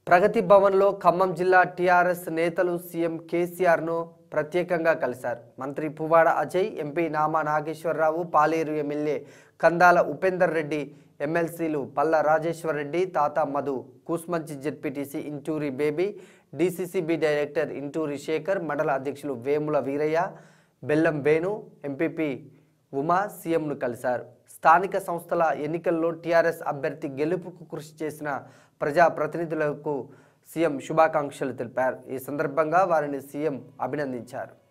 ప్రగతి భవన్లో ఖమ్మం జిల్లా టీఆర్ఎస్ నేతలు సీఎం కేసీఆర్ను ప్రత్యేకంగా కలిశారు. మంత్రి పువ్వాడ అజయ్, ఎంపీ నామా నాగేశ్వరరావు, పాలేరు ఎమ్మెల్యే కందాల ఉపేందర్ రెడ్డి, ఎమ్మెల్సీలు Palla Rajeshwar Reddy, Tata Madhu, Kusumanchi ZPTC Inturi Baby, DCCB director Inturi Shekar, మండల అధ్యక్షులు వేముల వీరయ్య, బెల్లం వేణు, ఎంపీపీ ఉమా సీఎంను కలిశారు. స్థానిక సంస్థల ఎన్నికల్లో టీఆర్ఎస్ అభ్యర్థి గెలుపుకు కృషి చేసిన ప్రజాప్రతినిధులకు సీఎం శుభాకాంక్షలు తెలిపారు. ఈ సందర్భంగా వారిని సీఎం అభినందించారు.